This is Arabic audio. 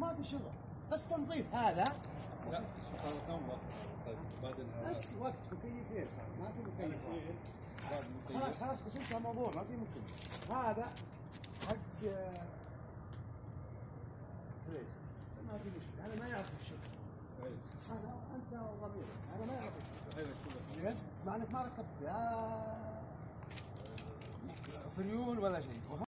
ما في شغل، بس تنظيف هذا. لا كم وقت؟ طيب بعد بس وقت مكيفين صار، ما في مكيفات. خلاص بس انتهى الموضوع، ما في مكيف. هذا حق فريز، ما في مشكله، هذا ما يعرف الشغل. هذا انت وضميرك، هذا ما يعرف الشغل. زين؟ مع انك ما ركبت لا فريون ولا شيء.